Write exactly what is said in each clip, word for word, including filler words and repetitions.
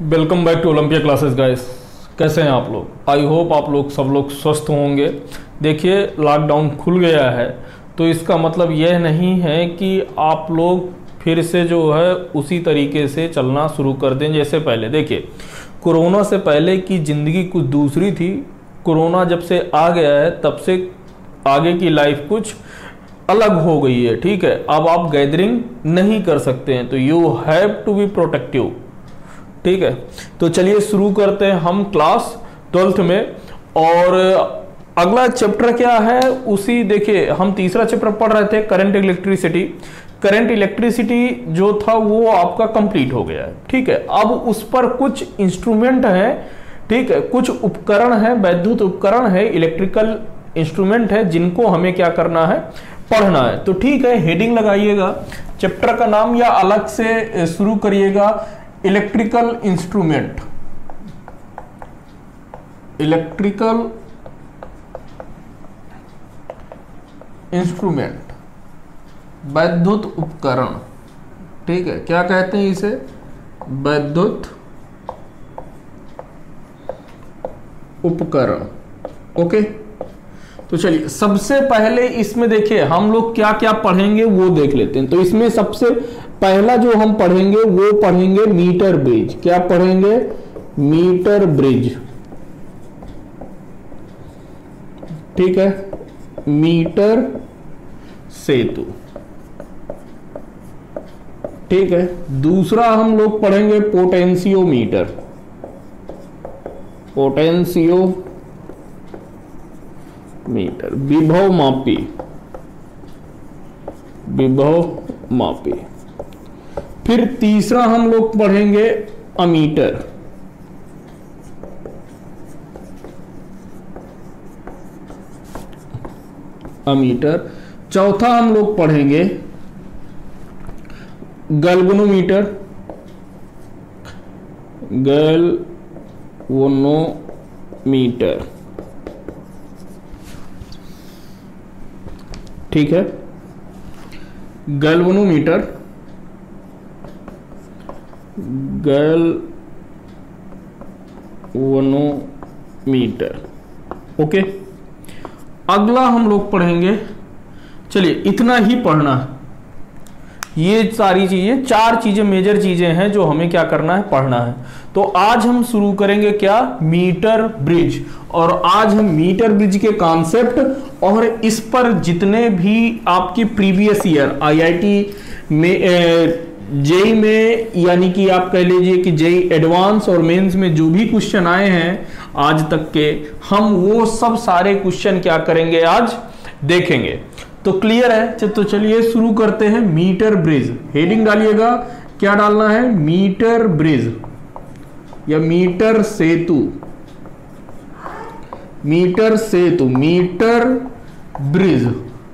Welcome back to Olympia classes guys. कैसे हैं आप लोग? आई होप आप लोग सब लोग स्वस्थ होंगे। देखिए, लॉकडाउन खुल गया है तो इसका मतलब यह नहीं है कि आप लोग फिर से जो है उसी तरीके से चलना शुरू कर दें जैसे पहले। देखिए, कोरोना से पहले की ज़िंदगी कुछ दूसरी थी। कोरोना जब से आ गया है तब से आगे की लाइफ कुछ अलग हो गई है। ठीक है, अब आप गैदरिंग नहीं कर सकते हैं तो you have to be protective. ठीक है, तो चलिए शुरू करते हैं हम क्लास ट्वेल्थ में। और अगला चैप्टर क्या है उसी, देखिए हम तीसरा चैप्टर पढ़ रहे थे करंट इलेक्ट्रिसिटी। करंट इलेक्ट्रिसिटी जो था वो आपका कंप्लीट हो गया है। ठीक है, अब उस पर कुछ इंस्ट्रूमेंट हैं। ठीक है, कुछ उपकरण है, वैद्युत उपकरण है, इलेक्ट्रिकल इंस्ट्रूमेंट है जिनको हमें क्या करना है, पढ़ना है। तो ठीक है, हेडिंग लगाइएगा चैप्टर का नाम या अलग से शुरू करिएगा, इलेक्ट्रिकल इंस्ट्रूमेंट। इलेक्ट्रिकल इंस्ट्रूमेंट, वैद्युत उपकरण। ठीक है, क्या कहते हैं इसे? वैद्युत उपकरण। ओके, तो चलिए सबसे पहले इसमें देखिए हम लोग क्या क्या पढ़ेंगे वो देख लेते हैं। तो इसमें सबसे पहला जो हम पढ़ेंगे वो पढ़ेंगे मीटर ब्रिज। क्या पढ़ेंगे? Metre bridge. ठीक है, मीटर सेतु। ठीक है, दूसरा हम लोग पढ़ेंगे पोटेंशियोमीटर। पोटेंशियो मीटर, विभव मापी। विभव मापी। फिर तीसरा हम लोग पढ़ेंगे अमीटर। अमीटर। चौथा हम लोग पढ़ेंगे गैल्वेनोमीटर। गैल्वेनोमीटर। ठीक है, गैल्वेनोमीटर। गैल्वेनोमीटर। ओके, अगला हम लोग पढ़ेंगे, चलिए इतना ही पढ़ना है। ये सारी चीजें, चार चीजें मेजर चीजें हैं जो हमें क्या करना है, पढ़ना है। तो आज हम शुरू करेंगे क्या? Metre bridge. और आज हम मीटर ब्रिज के कॉन्सेप्ट और इस पर जितने भी आपकी प्रीवियस ईयर आईआईटी में, जेई में, यानी कि आप कह लीजिए कि जेई एडवांस और मेंस में जो भी क्वेश्चन आए हैं आज तक के, हम वो सब सारे क्वेश्चन क्या करेंगे, आज देखेंगे। तो क्लियर है? तो चलिए शुरू करते हैं। मीटर ब्रिज, हेडिंग डालिएगा, क्या डालना है? मीटर ब्रिज या मीटर सेतु। मीटर सेतु, मीटर ब्रिज।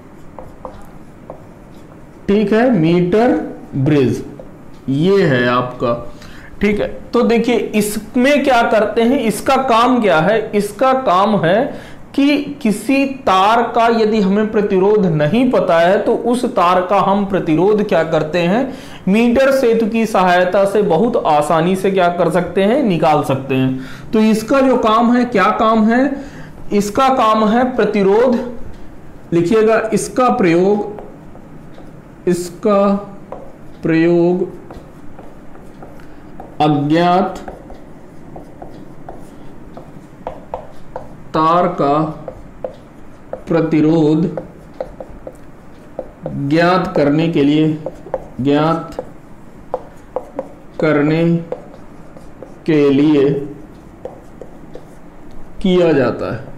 ठीक है, मीटर ब्रिज ये है आपका। ठीक है, तो देखिए इसमें क्या करते हैं, इसका काम क्या है? इसका काम है कि किसी तार का यदि हमें प्रतिरोध नहीं पता है तो उस तार का हम प्रतिरोध क्या करते हैं, मीटर सेतु की सहायता से बहुत आसानी से क्या कर सकते हैं, निकाल सकते हैं। तो इसका जो काम है, क्या काम है? इसका काम है प्रतिरोध। लिखिएगा, इसका प्रयोग, इसका प्रयोग अज्ञात तार का प्रतिरोध ज्ञात करने के लिए, ज्ञात करने के लिए किया जाता है,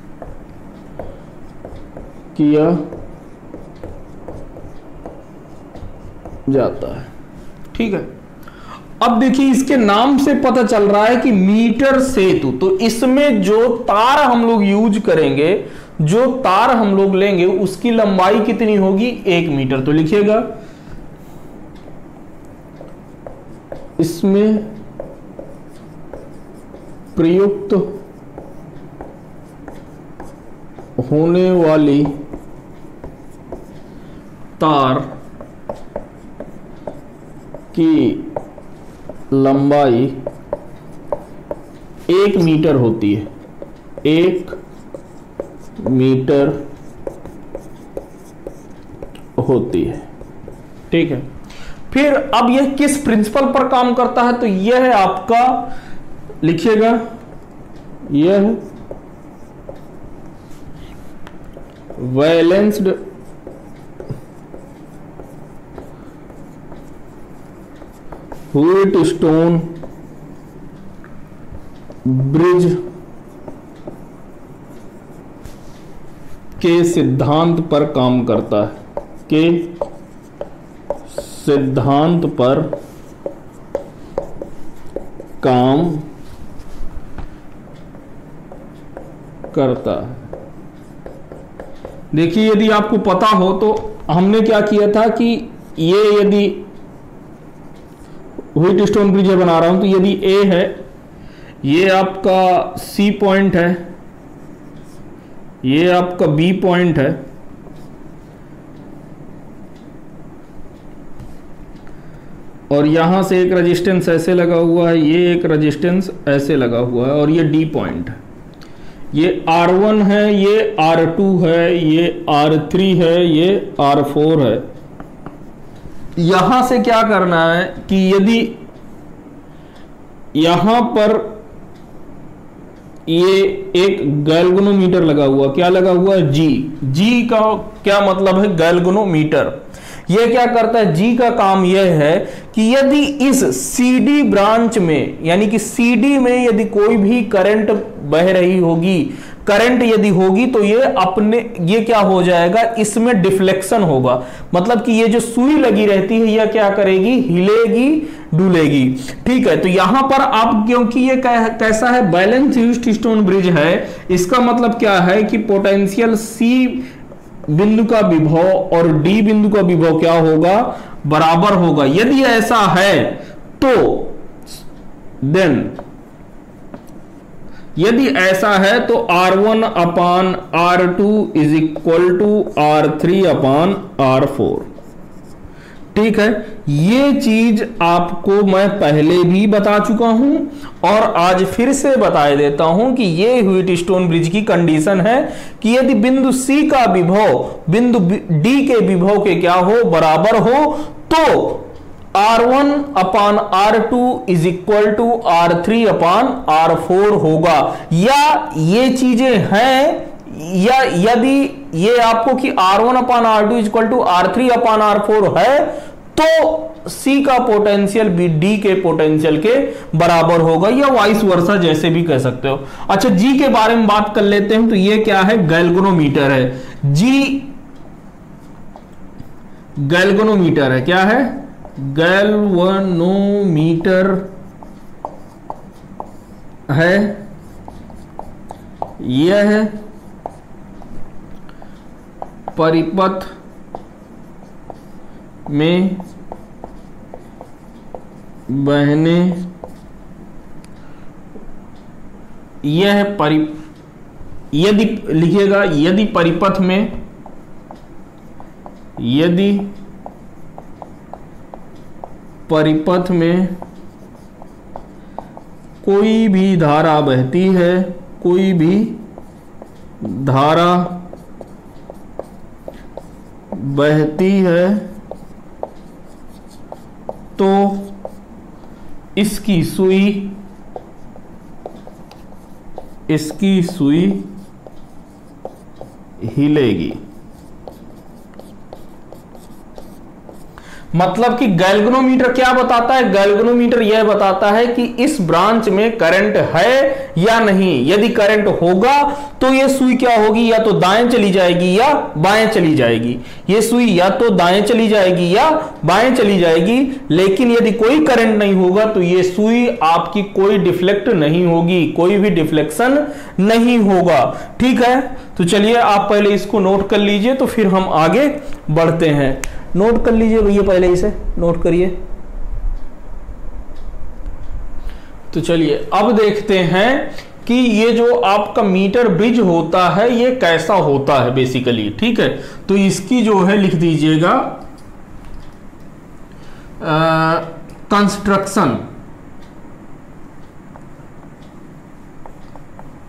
किया जाता है। ठीक है, अब देखिए इसके नाम से पता चल रहा है कि मीटर सेतु। तो इसमें जो तार हम लोग यूज करेंगे, जो तार हम लोग लेंगे उसकी लंबाई कितनी होगी? एक मीटर। तो लिखिएगा, इसमें प्रयुक्त होने वाली तार की लंबाई एक मीटर होती है, एक मीटर होती है। ठीक है, फिर अब यह किस प्रिंसिपल पर काम करता है, तो यह है आपका, लिखिएगा, यह बैलेंस्ड व्हीटस्टोन ब्रिज के सिद्धांत पर काम करता है, के सिद्धांत पर काम करता है। देखिए, यदि आपको पता हो तो हमने क्या किया था कि ये यदि व्हीटस्टोन ब्रिज बना रहा हूं तो यदि ए है, ये आपका सी पॉइंट है, ये आपका बी पॉइंट है, और यहां से एक रेजिस्टेंस ऐसे लगा हुआ है, ये एक रेजिस्टेंस ऐसे लगा हुआ है, और ये डी पॉइंट है, ये आर वन है, ये आर टू है, ये आर थ्री है, ये आर फोर है। यहां से क्या करना है कि यदि यहां पर ये एक गैल्वेनोमीटर लगा हुआ, क्या लगा हुआ है, जी। जी का क्या मतलब है, गैल्वेनोमीटर। ये क्या करता है, जी का काम यह है कि यदि इस सीडी ब्रांच में, यानी कि सीडी में यदि कोई भी करंट बह रही होगी, करंट यदि होगी, तो ये अपने, ये क्या हो जाएगा, इसमें डिफ्लेक्शन होगा। मतलब कि ये जो सुई लगी रहती है, यह क्या करेगी, हिलेगी, डुलेगी। ठीक है, तो यहां पर आप, क्योंकि ये कैसा है, बैलेंस व्हीटस्टोन ब्रिज है, इसका मतलब क्या है कि पोटेंशियल सी बिंदु का विभव और डी बिंदु का विभव क्या होगा, बराबर होगा। यदि ऐसा है तो देन, यदि ऐसा है तो R one upon R two is equal to R three upon R four. ठीक है, ये चीज आपको मैं पहले भी बता चुका हूं और आज फिर से बता देता हूं कि ये व्हीटस्टोन ब्रिज की कंडीशन है कि यदि बिंदु सी का विभव बिंदु डी के विभव के क्या हो, बराबर हो, तो R one upon R two is equal to R three upon R four होगा। या ये चीजें हैं, या यदि ये आपको कि R one upon R two equal to R three upon R four है, तो सी का पोटेंशियल भी डी के पोटेंशियल के बराबर होगा, या वाइस वर्सा जैसे भी कह सकते हो। अच्छा, जी के बारे में बात कर लेते हैं। तो ये क्या है, गैल्वेनोमीटर है। जी गैल्वेनोमीटर है, क्या है, गैल्वेनोमीटर है। यह है परिपथ में बहने, यह परि यदि लिखिएगा, यदि परिपथ में, यदि परिपथ में कोई भी धारा बहती है, कोई भी धारा बहती है, तो इसकी सुई, इसकी सुई हिलेगी। मतलब कि गैल्वेनोमीटर क्या बताता है, गैल्वेनोमीटर यह बताता है कि इस ब्रांच में करंट है या नहीं। यदि करंट होगा तो यह सुई क्या होगी, या तो दाएं चली जाएगी या बाएं चली जाएगी। यह सुई या तो दाएं चली जाएगी या बाएं चली जाएगी। लेकिन यदि कोई करंट नहीं होगा तो यह सुई आपकी कोई डिफ्लेक्ट नहीं होगी, कोई भी डिफ्लेक्शन नहीं होगा। ठीक है, तो चलिए आप पहले इसको नोट कर लीजिए, तो फिर हम आगे बढ़ते हैं। नोट कर लीजिए भैया, पहले इसे नोट करिए। तो चलिए अब देखते हैं कि ये जो आपका मीटर ब्रिज होता है ये कैसा होता है बेसिकली। ठीक है, तो इसकी जो है लिख दीजिएगा कंस्ट्रक्शन।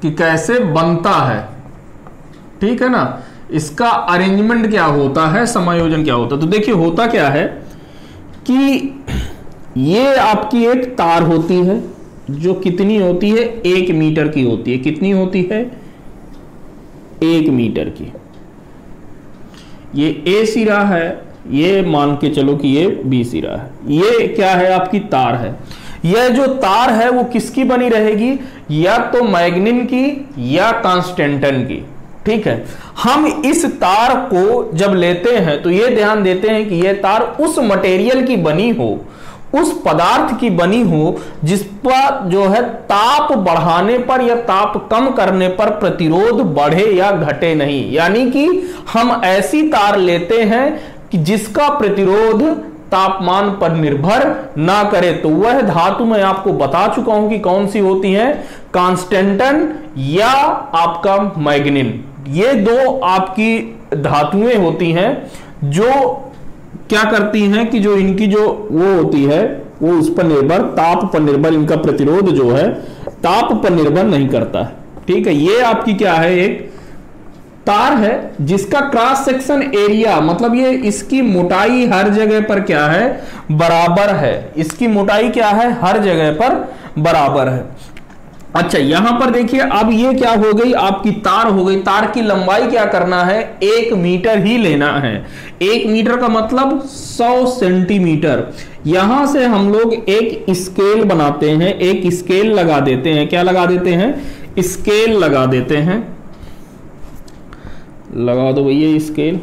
कि कैसे बनता है, ठीक है ना, इसका अरेंजमेंट क्या होता है, समायोजन क्या होता है। तो देखिए होता क्या है कि ये आपकी एक तार होती है जो कितनी होती है, एक मीटर की होती है। कितनी होती है, एक मीटर की। ये ए सिरा है, ये मान के चलो कि ये बी सिरा है। ये क्या है, आपकी तार है। यह जो तार है वो किसकी बनी रहेगी, या तो मैग्निन की या कांस्टेंटन की, ठीक है। हम इस तार को जब लेते हैं तो ये ध्यान देते हैं कि यह तार उस मटेरियल की बनी हो, उस पदार्थ की बनी हो जिस पर जो है ताप बढ़ाने पर या ताप कम करने पर प्रतिरोध बढ़े या घटे नहीं। यानी कि हम ऐसी तार लेते हैं कि जिसका प्रतिरोध तापमान पर निर्भर ना करे। तो वह धातु मैं आपको बता चुका हूं कि कौन सी होती है, कांस्टेंटन या आपका मैग्निन। ये दो आपकी धातुएं होती हैं जो क्या करती हैं कि जो इनकी जो वो होती है वो उस पर निर्भर, ताप पर निर्भर, इनका प्रतिरोध जो है ताप पर निर्भर नहीं करता है, ठीक है। ये आपकी क्या है, एक तार है जिसका क्रॉस सेक्शन एरिया, मतलब ये इसकी मोटाई हर जगह पर क्या है, बराबर है। इसकी मोटाई क्या है, हर जगह पर बराबर है। अच्छा, यहां पर देखिए अब ये क्या हो गई, आपकी तार हो गई। तार की लंबाई क्या करना है, एक मीटर ही लेना है। एक मीटर का मतलब सौ सेंटीमीटर। यहां से हम लोग एक स्केल बनाते हैं, एक स्केल लगा देते हैं। क्या लगा देते हैं, स्केल लगा देते हैं। लगा दो भैया स्केल।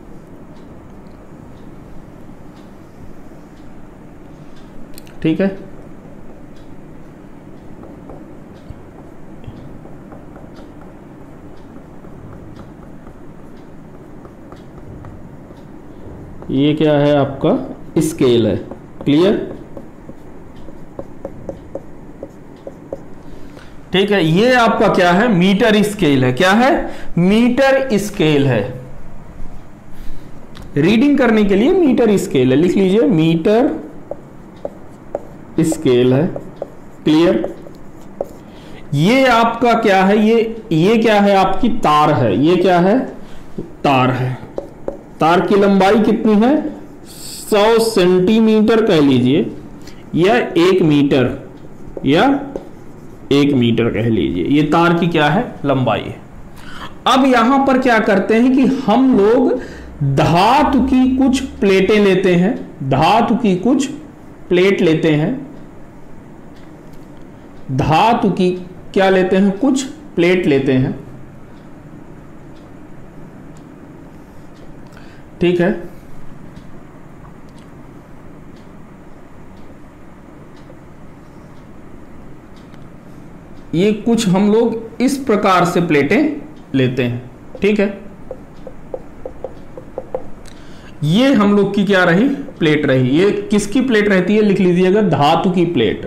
ठीक है, ये क्या है, आपका स्केल है। क्लियर, ठीक है। ये आपका क्या है, मीटर स्केल है। क्या है, मीटर स्केल है। रीडिंग करने के लिए मीटर स्केल है, लिख लीजिए मीटर स्केल है। क्लियर, ये आपका क्या है, ये ये क्या है, आपकी तार है। ये क्या है, तार है। तार की लंबाई कितनी है, सौ सेंटीमीटर कह लीजिए, या एक मीटर, या एक मीटर कह लीजिए। ये तार की क्या है, लंबाई है। अब यहां पर क्या करते हैं कि हम लोग धातु की कुछ प्लेटें लेते हैं। धातु की कुछ प्लेट लेते हैं। धातु की क्या लेते हैं, कुछ प्लेट लेते हैं। ठीक है, ये कुछ हम लोग इस प्रकार से प्लेटें लेते हैं। ठीक है, ये हम लोग की क्या रही, प्लेट रही। ये किसकी प्लेट रहती है, लिख लीजिएगा धातु की प्लेट।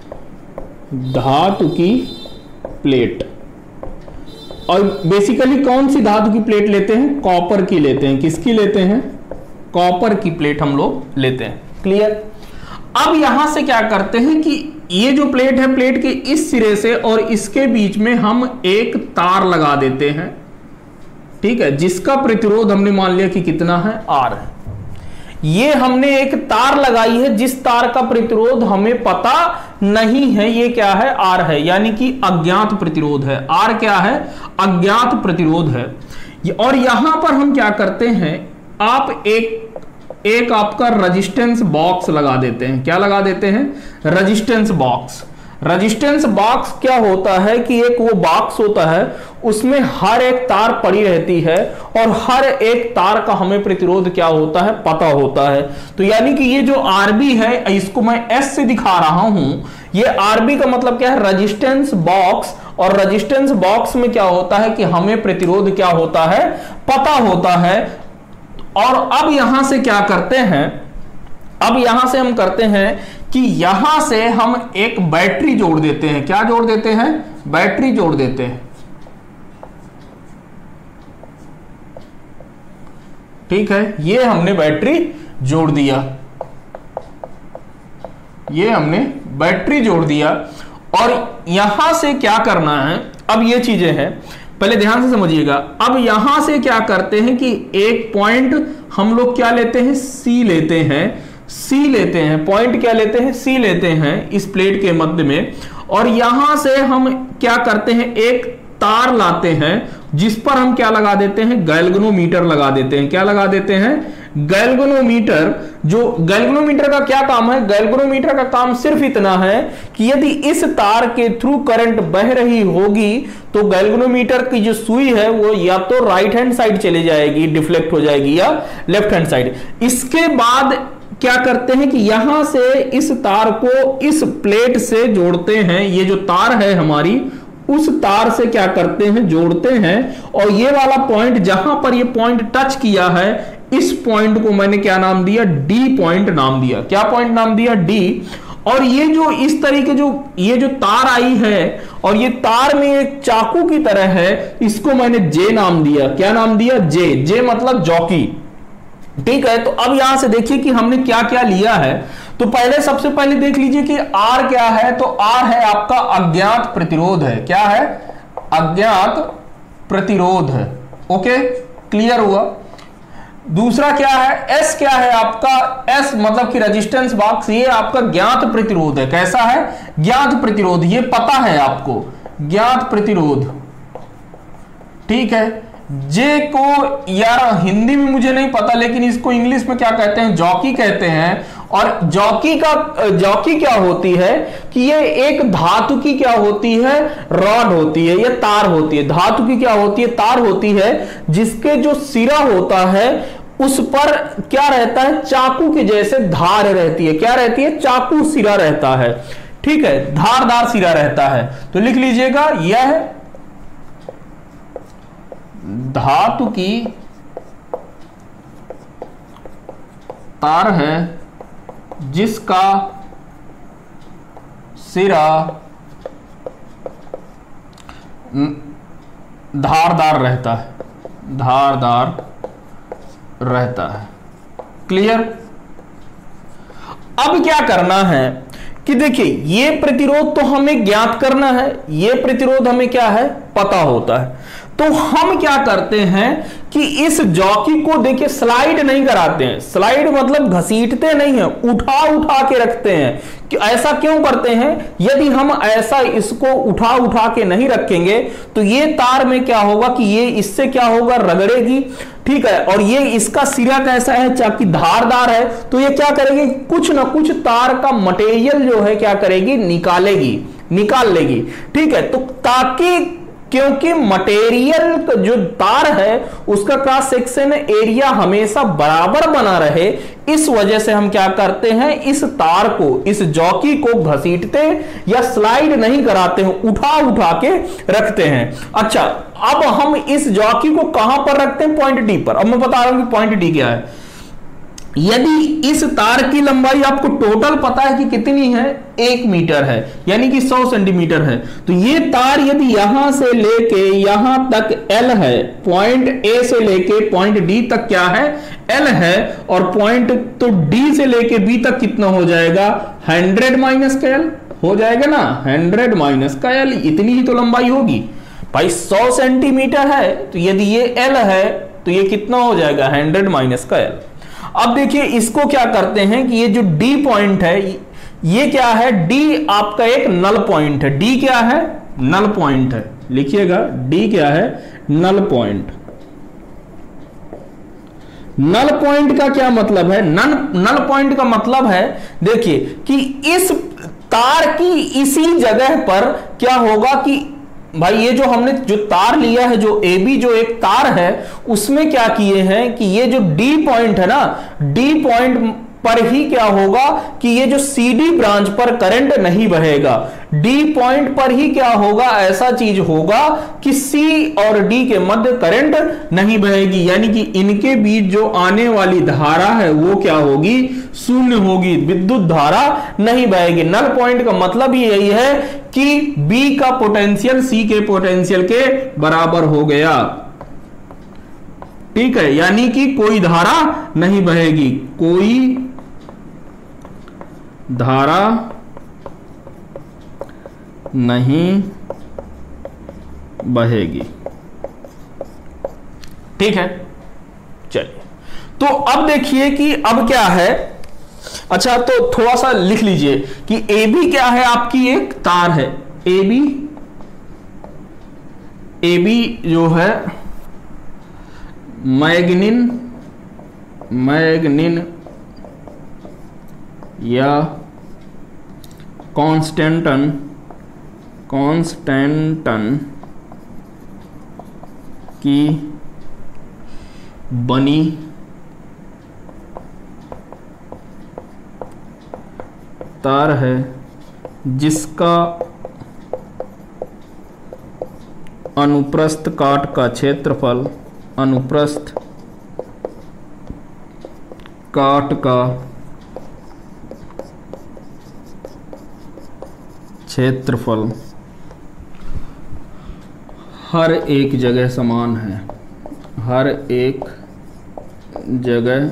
धातु की प्लेट। और बेसिकली कौन सी धातु की प्लेट लेते हैं, कॉपर की लेते हैं। किसकी लेते हैं, कॉपर की प्लेट हम लोग लेते हैं। क्लियर। अब यहां से क्या करते हैं कि ये जो प्लेट है, प्लेट के इस सिरे से और इसके बीच में हम एक तार लगा देते हैं। ठीक है, जिसका प्रतिरोध हमने मान लिया कि कितना है, आर है। ये हमने एक तार लगाई है जिस तार का प्रतिरोध हमें पता नहीं है, ये क्या है, आर है, यानी कि अज्ञात प्रतिरोध है। आर क्या है, अज्ञात प्रतिरोध है। और यहां पर हम क्या करते हैं, आप एक एक आपका रेजिस्टेंस बॉक्स लगा देते हैं। क्या लगा देते हैं, रेजिस्टेंस बॉक्स। रेजिस्टेंस बॉक्स क्या होता है कि एक वो बॉक्स होता है, उसमें हर एक तार पड़ी रहती है और हर एक तार का हमें प्रतिरोध क्या होता है, पता होता है। तो यानी कि ये जो आरबी है, इसको मैं एस से दिखा रहा हूं। ये आरबी का मतलब क्या है, रेजिस्टेंस बॉक्स। और रेजिस्टेंस बॉक्स में क्या होता है कि हमें प्रतिरोध क्या होता है, पता होता है। और अब यहां से क्या करते हैं, अब यहां से हम करते हैं कि यहां से हम एक बैटरी जोड़ देते हैं। क्या जोड़ देते हैं, बैटरी जोड़ देते हैं। ठीक है, ये हमने बैटरी जोड़ दिया, ये हमने बैटरी जोड़ दिया। और यहां से क्या करना है, अब ये चीजें हैं, पहले ध्यान से समझिएगा। अब यहां से क्या करते हैं कि एक पॉइंट हम लोग क्या लेते हैं, सी लेते हैं, सी लेते हैं, पॉइंट क्या लेते हैं, सी लेते हैं इस प्लेट के मध्य में, और यहां से हम क्या करते हैं, एक तार लाते हैं जिस पर हम क्या लगा देते हैं, गैल्वेनोमीटर लगा देते हैं। क्या लगा देते हैं, गैल्वेनोमीटर। जो गैल्वेनोमीटर का क्या काम है, गैल्वेनोमीटर का काम सिर्फ इतना है कि यदि इस तार के थ्रू करंट बह रही होगी तो गैल्वेनोमीटर की जो सुई है वो या तो राइट हैंड साइड चली जाएगी, डिफ्लेक्ट हो जाएगी, या लेफ्ट हैंड साइड। इसके बाद क्या करते हैं कि यहां से इस तार को इस प्लेट से जोड़ते हैं। ये जो तार है हमारी, उस तार से क्या करते हैं, जोड़ते हैं, और ये वाला पॉइंट जहां पर ये पॉइंट टच किया है, इस पॉइंट को मैंने क्या नाम दिया, डी पॉइंट नाम दिया। क्या पॉइंट नाम दिया, डी। और ये जो इस तरीके जो ये जो तार आई है और ये तार में एक चाकू की तरह है, इसको मैंने जे नाम दिया। क्या नाम दिया, जे। जे मतलब जॉकी। ठीक है, तो अब यहां से देखिए कि हमने क्या क्या लिया है। तो पहले सबसे पहले देख लीजिए कि आर क्या है। तो आर है आपका अज्ञात प्रतिरोध है। क्या है, अज्ञात प्रतिरोध है। ओके, क्लियर हुआ। दूसरा क्या है, एस क्या है आपका, एस मतलब कि रेजिस्टेंस बॉक्स, ये आपका ज्ञात प्रतिरोध है। कैसा है, ज्ञात प्रतिरोध, ये पता है आपको, ज्ञात प्रतिरोध। ठीक है। जे को यार हिंदी में मुझे नहीं पता, लेकिन इसको इंग्लिश में क्या कहते हैं, जॉकी कहते हैं। और जॉकी का जॉकी क्या होती है कि ये एक धातु की क्या होती है, रॉड होती है, ये तार होती है। धातु की क्या होती है, तार होती है, जिसके जो सिरा होता है उस पर क्या रहता है, चाकू के जैसे धार रहती है। क्या रहती है, चाकू सिरा रहता है। ठीक है, धारदार सिरा रहता है। तो लिख लीजिएगा, यह धातु की तार है जिसका सिरा धारदार रहता है, धारदार रहता है। क्लियर। अब क्या करना है कि देखिए, ये प्रतिरोध तो हमें ज्ञात करना है, ये प्रतिरोध हमें क्या है, पता होता है। तो हम क्या करते हैं कि इस जॉकी को देखिए स्लाइड नहीं कराते हैं। स्लाइड मतलब घसीटते नहीं हैं, उठा उठा के रखते हैं। कि ऐसा क्यों करते हैं, यदि हम ऐसा इसको उठा उठा के नहीं रखेंगे तो ये तार में क्या होगा कि ये इससे क्या होगा, रगड़ेगी। ठीक है, और ये इसका सिरा कैसा है, चाकू धारदार है, तो ये क्या करेगी, कुछ ना कुछ तार का मटेरियल जो है क्या करेगी, निकालेगी, निकाल लेगी। ठीक है, तो ताकि क्योंकि मटेरियल जो तार है उसका क्रॉस सेक्शन एरिया हमेशा बराबर बना रहे, इस वजह से हम क्या करते हैं, इस तार को, इस जॉकी को घसीटते या स्लाइड नहीं कराते हैं, उठा उठा के रखते हैं। अच्छा, अब हम इस जॉकी को कहां पर रखते हैं, पॉइंट डी पर। अब मैं बता रहा हूं कि पॉइंट डी क्या है। यदि इस तार की लंबाई आपको टोटल पता है कि कितनी है, एक मीटर है, यानी कि सौ सेंटीमीटर है, तो ये तार यदि यहां से लेके यहां तक एल है, पॉइंट ए से लेके पॉइंट डी तक क्या है, एल है, और पॉइंट तो डी से लेके बी तक कितना हो जाएगा, हंड्रेड माइनस का एल हो जाएगा ना, हंड्रेड माइनस का एल, इतनी ही तो लंबाई होगी भाई। सौ सेंटीमीटर है तो यदि ये एल है तो ये कितना हो जाएगा, हंड्रेड माइनस का एल। अब देखिए, इसको क्या करते हैं कि ये जो डी पॉइंट है, ये क्या है, डी आपका एक नल पॉइंट है। डी क्या है, नल पॉइंट है। लिखिएगा, डी क्या है, नल पॉइंट। नल पॉइंट का क्या मतलब है, नल नल पॉइंट का मतलब है, देखिए कि इस तार की इसी जगह पर क्या होगा कि भाई ये जो हमने जो तार लिया है, जो ए बी जो एक तार है, उसमें क्या किए हैं कि ये जो डी पॉइंट है ना, डी पॉइंट पर ही क्या होगा कि ये जो सी डी ब्रांच पर करंट नहीं बहेगा। डी पॉइंट पर ही क्या होगा, ऐसा चीज होगा कि सी और डी के मध्य करंट नहीं बहेगी, यानी कि इनके बीच जो आने वाली धारा है वो क्या होगी, शून्य होगी, विद्युत धारा नहीं बहेगी। नल पॉइंट का मतलब ही यही है कि बी का पोटेंशियल सी के पोटेंशियल के बराबर हो गया। ठीक है, यानी कि कोई धारा नहीं बहेगी, कोई धारा नहीं बहेगी। ठीक है, चलिए तो अब देखिए कि अब क्या है। अच्छा, तो थोड़ा सा लिख लीजिए कि ए बी क्या है, आपकी एक तार है। ए बी ए बी जो है मैग्निन मैग्निन या कॉन्स्टेंटन कॉन्स्टेंटन की बनी तार है, जिसका अनुप्रस्थ काट का क्षेत्रफल अनुप्रस्थ काट का क्षेत्रफल हर एक जगह समान है, हर एक जगह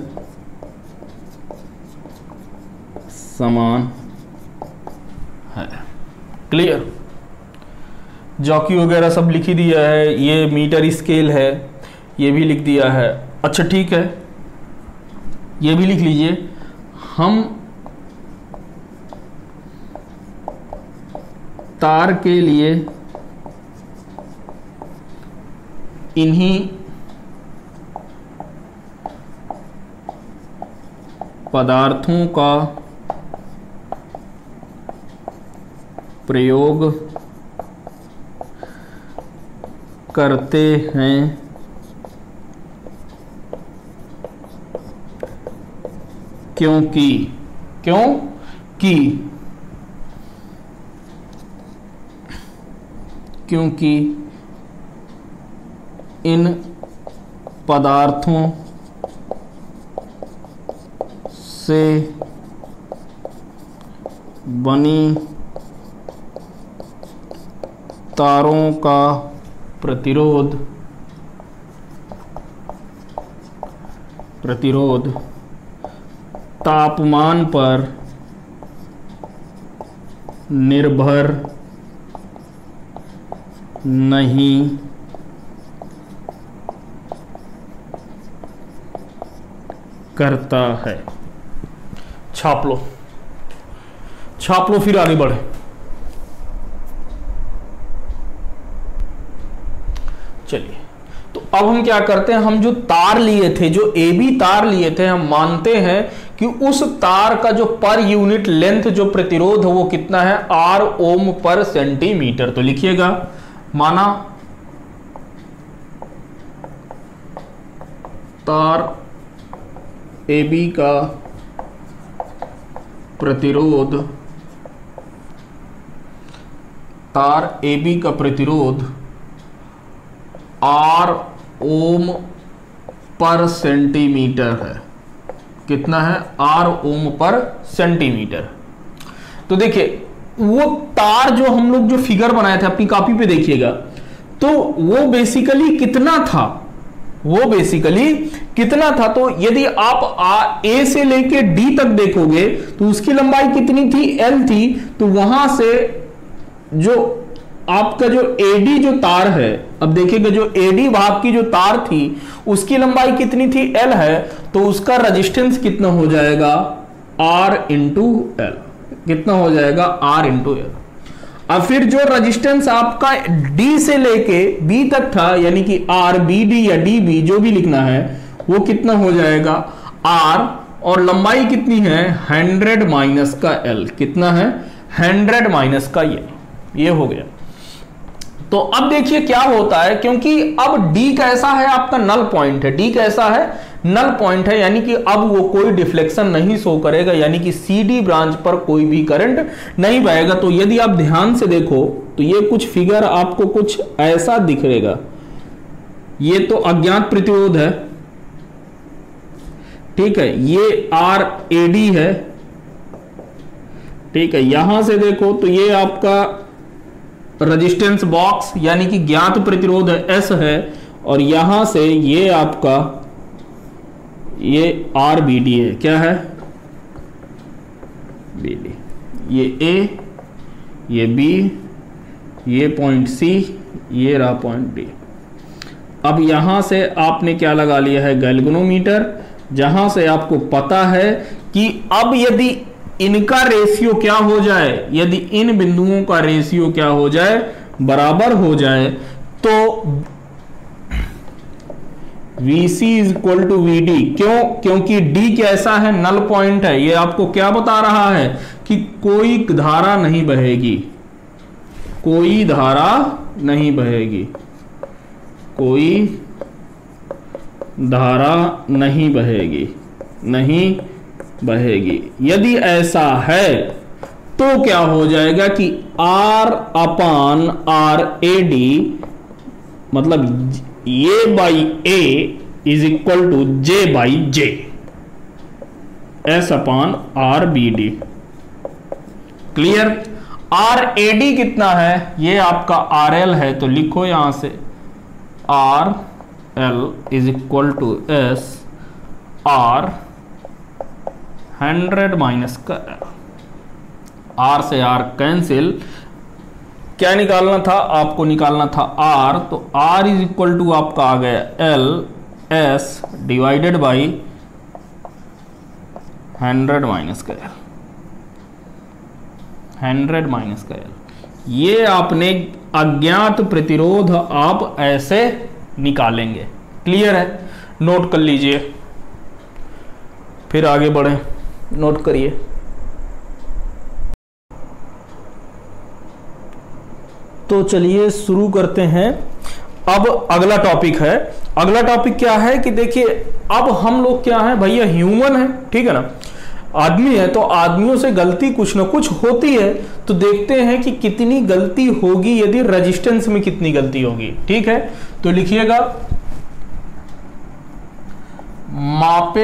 समान है। क्लियर? जॉकी वगैरह सब लिख ही दिया है, ये मीटर स्केल है, ये भी लिख दिया है। अच्छा ठीक है, ये भी लिख लीजिए। हम तार के लिए इन्हीं पदार्थों का प्रयोग करते हैं, क्योंकि क्योंकि क्योंकि इन पदार्थों से बनी तारों का प्रतिरोध प्रतिरोध तापमान पर निर्भर नहीं करता है। छाप लो, छाप लो, फिर आगे बढ़े। चलिए, तो अब हम क्या करते हैं, हम जो तार लिए थे, जो ए बी तार लिए थे, हम मानते हैं कि उस तार का जो पर यूनिट लेंथ जो प्रतिरोध है वो कितना है, आर ओम पर सेंटीमीटर। तो लिखिएगा, माना तार ए बी का प्रतिरोध तार ए बी का प्रतिरोध आर ओम पर सेंटीमीटर है। कितना है? आर ओम पर सेंटीमीटर। तो देखिए, वो तार जो हम लोग जो फिगर बनाए थे, अपनी कॉपी पे देखिएगा, तो वो बेसिकली कितना था, वो बेसिकली कितना था। तो यदि आप आ, ए से लेके डी तक देखोगे तो उसकी लंबाई कितनी थी, एल थी। तो वहां से जो आपका जो एडी जो तार है, अब देखिएगा जो एडी भाग की जो तार थी उसकी लंबाई कितनी थी, एल है। तो उसका रेजिस्टेंस कितना हो जाएगा, आर इंटू एल। कितना हो जाएगा, आर इंटू एल। अब फिर जो रेजिस्टेंस आपका डी से लेके बी तक था, यानी कि आर बी डी या डी बी जो भी लिखना है, वो कितना हो जाएगा, आर, और लंबाई कितनी है, हंड्रेड माइनस का एल। कितना है, हंड्रेड माइनस का ये ये हो गया। तो अब देखिए क्या होता है, क्योंकि अब D कैसा है, आपका नल पॉइंट है। D कैसा है, नल पॉइंट है, यानी कि अब वो कोई डिफ्लेक्शन नहीं शो करेगा, यानी कि सी डी ब्रांच पर कोई भी करंट नहीं बहेगा। तो यदि आप ध्यान से देखो तो ये कुछ फिगर आपको कुछ ऐसा दिखेगा। ये तो अज्ञात प्रतिरोध है, ठीक है, ये आर ए डी है, ठीक है। यहां से देखो तो ये आपका रेजिस्टेंस बॉक्स यानी कि ज्ञात प्रतिरोध एस है, और यहां से ये आपका ये आर बी डी है। क्या है, बी डी। ये ए, ये बी, ये पॉइंट सी, ये रहा पॉइंट डी। अब यहां से आपने क्या लगा लिया है, गैल्वेनोमीटर, जहां से आपको पता है कि अब यदि इनका रेशियो क्या हो जाए, यदि इन बिंदुओं का रेशियो क्या हो जाए, बराबर हो जाए, तो V C is equal to V D। क्यों? क्योंकि D कैसा है, नल पॉइंट है। ये आपको क्या बता रहा है कि कोई धारा नहीं बहेगी, कोई धारा नहीं बहेगी, कोई धारा नहीं बहेगी, नहीं बहेगी। यदि ऐसा है तो क्या हो जाएगा कि R upon R A D, मतलब ये by A is equal to J by J, S upon R B D. Clear? R A D कितना है, ये आपका आर एल है, तो लिखो यहां से R L is equal to S R hundred minus का आर से आर कैंसिल। क्या निकालना था आपको, निकालना था आर, तो आर इज इक्वल टू आपका आ गया L S divided by hundred minus का एल, हंड्रेड माइनस का एल। ये आपने अज्ञात प्रतिरोध आप ऐसे निकालेंगे। क्लियर है? नोट कर लीजिए, फिर आगे बढ़े, नोट करिए। तो चलिए शुरू करते हैं। अब अगला टॉपिक है, अगला टॉपिक क्या है कि देखिए, अब हम लोग क्या है भैया, ह्यूमन है, ठीक है ना, आदमी है, तो आदमियों से गलती कुछ ना कुछ होती है। तो देखते हैं कि कितनी गलती होगी, यदि रेजिस्टेंस में कितनी गलती होगी। ठीक है, तो लिखिएगा, मापे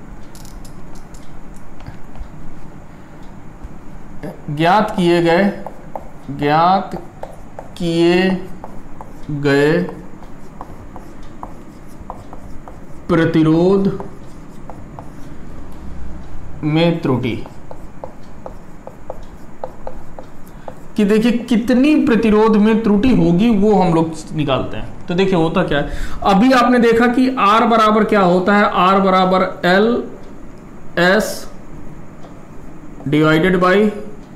ज्ञात किए गए ज्ञात किए गए प्रतिरोध में त्रुटि, कि देखिए कितनी प्रतिरोध में त्रुटि होगी वो हम लोग निकालते हैं। तो देखिए होता क्या है, अभी आपने देखा कि R बराबर क्या होता है, R बराबर L S divided by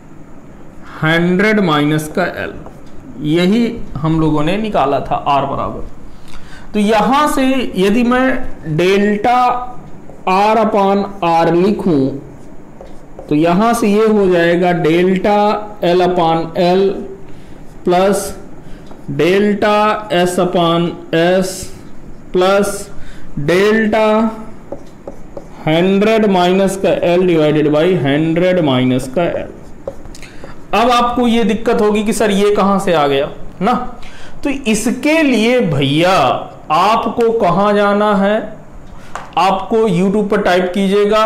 hundred minus का एल, यही हम लोगों ने निकाला था R बराबर। तो यहां से यदि मैं डेल्टा R अपान आर लिखूं, तो यहां से ये हो जाएगा delta L upon L plus delta S upon S plus delta hundred minus का L divided by hundred minus का L। अब आपको ये दिक्कत होगी कि सर ये कहां से आ गया ना, तो इसके लिए भैया आपको कहां जाना है, आपको YouTube पर टाइप कीजिएगा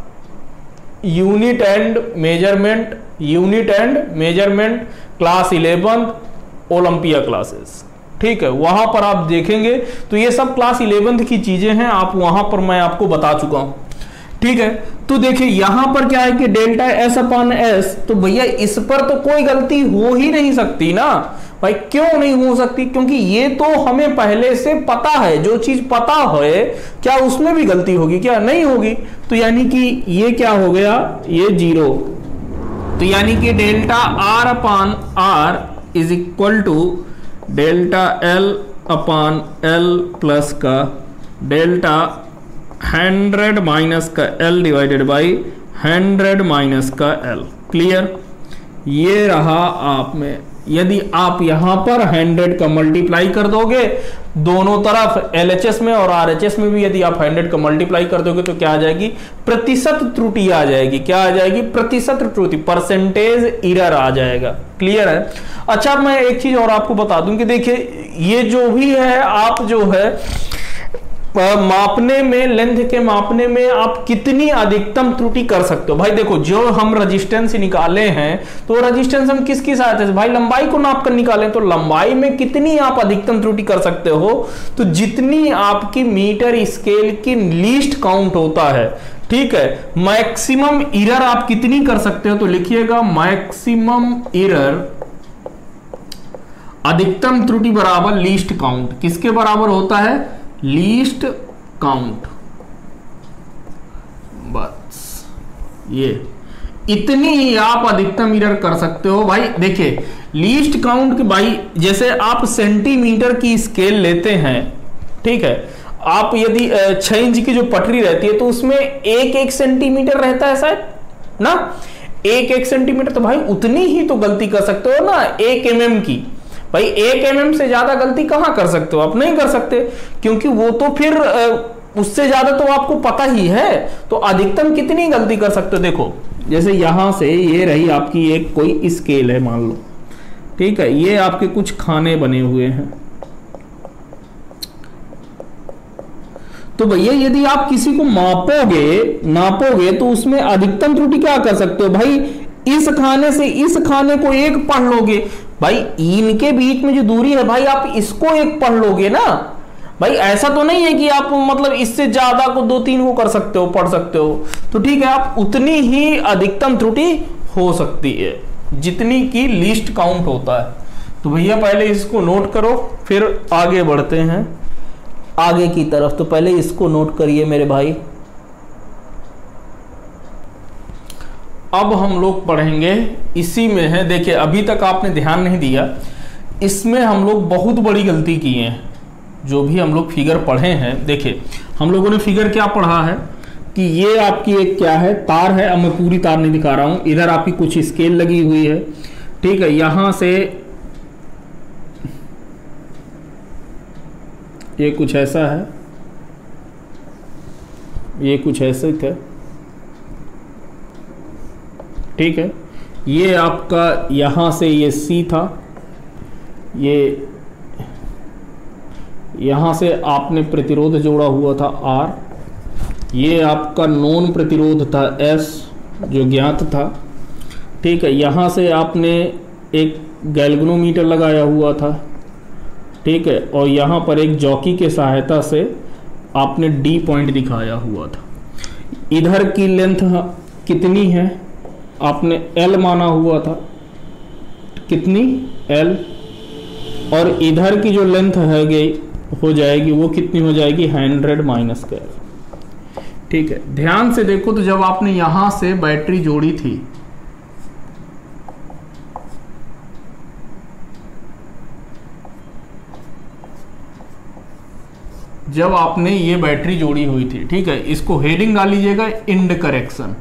unit and measurement, unit and measurement class eleventh Olympia classes. ठीक है, वहां पर आप देखेंगे तो ये सब क्लास इलेवेंथ की चीजें हैं, आप वहां पर मैं आपको बता चुका हूं। ठीक है, तो देखिए यहां पर क्या है कि डेल्टा एस अपॉन एस, तो भैया इस पर तो कोई गलती हो ही नहीं सकती ना भाई। क्यों नहीं हो सकती? क्योंकि ये तो हमें पहले से पता है, जो चीज पता है क्या उसमें भी गलती होगी क्या? नहीं होगी। तो यानी कि ये क्या हो गया, ये जीरो। तो यानी कि delta R upon R is equal to delta L upon L plus का डेल्टा हंड्रेड माइनस का L divided by hundred minus का एल। क्लियर? ये रहा आप में। यदि आप यहां पर हंड्रेड का मल्टीप्लाई कर दोगे दोनों तरफ, एलएचएस में और आरएचएस में भी यदि आप हंड्रेड का मल्टीप्लाई कर दोगे तो क्या आ जाएगी, प्रतिशत त्रुटि आ जाएगी। क्या आ जाएगी? प्रतिशत त्रुटि, परसेंटेज एरर आ जाएगा। क्लियर है? अच्छा, मैं एक चीज और आपको बता दूं कि देखिए ये जो भी है, आप जो है मापने में, लेंथ के मापने में आप कितनी अधिकतम त्रुटि कर सकते हो। भाई देखो, जो हम रेजिस्टेंस निकाले हैं तो रेजिस्टेंस हम किसकी सहायता से, भाई लंबाई को नाप कर निकाले, तो लंबाई में कितनी आप अधिकतम त्रुटि कर सकते हो, तो जितनी आपकी मीटर स्केल की लीस्ट काउंट होता है। ठीक है, मैक्सिमम एरर आप कितनी कर सकते हो, तो लिखिएगा मैक्सिमम एरर अधिकतम त्रुटि बराबर लीस्ट काउंट, किसके बराबर होता है? Least count. बस ये इतनी ही आप अधिकतम एरर कर सकते हो भाई। देखिए लीस्ट काउंट के भाई, जैसे आप सेंटीमीटर की स्केल लेते हैं, ठीक है, आप यदि छह इंच की जो पटरी रहती है तो उसमें एक एक सेंटीमीटर रहता है शायद ना, एक एक सेंटीमीटर, तो भाई उतनी ही तो गलती कर सकते हो ना एक एम एम की। भाई एक एम एम से ज्यादा गलती कहां कर सकते हो? आप नहीं कर सकते, क्योंकि वो तो फिर उससे ज्यादा तो आपको पता ही है। तो अधिकतम कितनी गलती कर सकते हो? देखो जैसे यहां से ये रही आपकी एक कोई स्केल है मान लो, ठीक है, ये आपके कुछ खाने बने हुए हैं, तो भैया यदि आप किसी को मापोगे नापोगे तो उसमें अधिकतम त्रुटि क्या कर सकते हो भाई? इस खाने से इस खाने को एक पढ़ लोगे भाई, इनके बीच में जो दूरी है भाई आप इसको एक पढ़ लोगे ना भाई। ऐसा तो नहीं है कि आप मतलब इससे ज्यादा को दो तीन को कर सकते हो, पढ़ सकते हो, तो ठीक है, आप उतनी ही अधिकतम त्रुटि हो सकती है जितनी की लीस्ट काउंट होता है। तो भैया पहले इसको नोट करो, फिर आगे बढ़ते हैं आगे की तरफ। तो पहले इसको नोट करिए मेरे भाई। अब हम लोग पढ़ेंगे, इसी में है, देखिए अभी तक आपने ध्यान नहीं दिया, इसमें हम लोग बहुत बड़ी गलती किए हैं। जो भी हम लोग फिगर पढ़े हैं, देखिए हम लोगों ने फिगर क्या पढ़ा है कि ये आपकी एक क्या है, तार है। अब मैं पूरी तार नहीं दिखा रहा हूं, इधर आपकी कुछ स्केल लगी हुई है, ठीक है, यहां से ये कुछ ऐसा है, ये कुछ ऐसे है, ठीक है, ये आपका यहां से ये सी था, ये यहां से आपने प्रतिरोध जोड़ा हुआ था आर, ये आपका नॉन प्रतिरोध था एस जो ज्ञात था, ठीक है, यहां से आपने एक गैल्वेनोमीटर लगाया हुआ था, ठीक है, और यहाँ पर एक जॉकी के सहायता से आपने डी पॉइंट दिखाया हुआ था। इधर की लेंथ कितनी है आपने एल माना हुआ था, कितनी एल, और इधर की जो लेंथ है गई हो जाएगी वो कितनी हो जाएगी हंड्रेड माइनस का एल, ठीक है। ध्यान से देखो तो जब आपने यहां से बैटरी जोड़ी थी, जब आपने ये बैटरी जोड़ी हुई थी, ठीक है, इसको हेडिंग डाल लीजिएगा इंड करेक्शन,